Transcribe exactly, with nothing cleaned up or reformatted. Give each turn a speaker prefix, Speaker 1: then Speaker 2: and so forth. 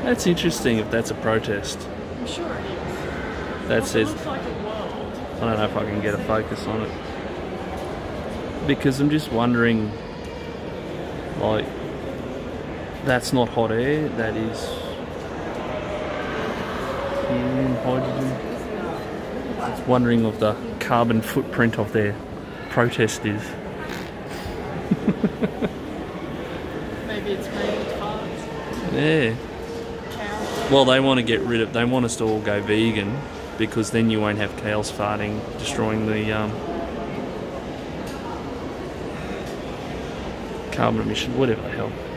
Speaker 1: That's interesting if that's a protest.
Speaker 2: I'm sure it is.
Speaker 1: That
Speaker 2: Like,
Speaker 1: says,
Speaker 2: it looks like a world.
Speaker 1: I don't know if I can get a focus on it. Because I'm just wondering, like, that's not hot air, that is helium, hydrogen. Just wondering what the carbon footprint of their protest is.
Speaker 2: Maybe it's made with farts.
Speaker 1: Yeah.
Speaker 2: Cows.
Speaker 1: Well, they want to get rid of, they want us to all go vegan because then you won't have cows farting, destroying the um, carbon emission, whatever the hell.